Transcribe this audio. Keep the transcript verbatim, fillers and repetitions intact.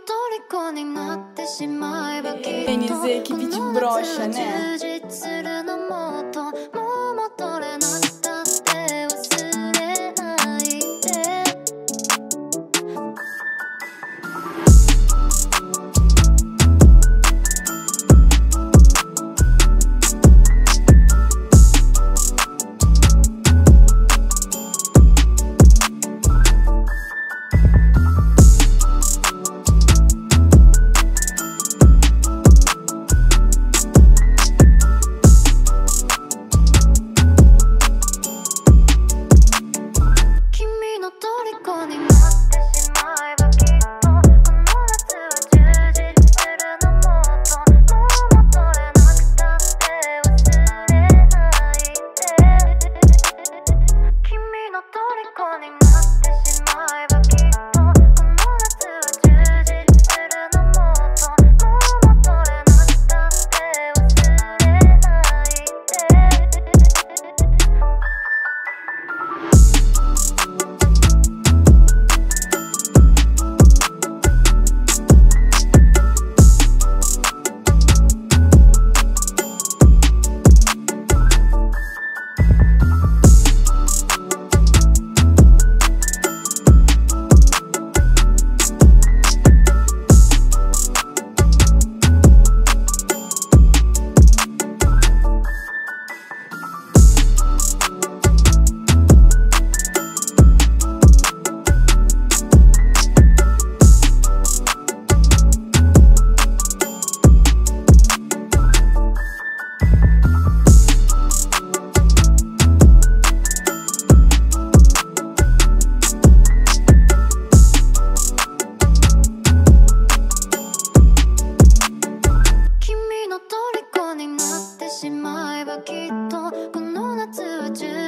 虜になってしまえばきっと Quem dizer que pitch brocha, né? 充実するのもっともう戻れなくたって忘れないで虜になってしまえばきっとこの夏は充実するのもっともう戻れなくたって忘れないで君の虜になってしまえばきっとこの夏は充実するのもっともう戻れなくたって忘れないで君の虜になってしまえばきっとこの夏は充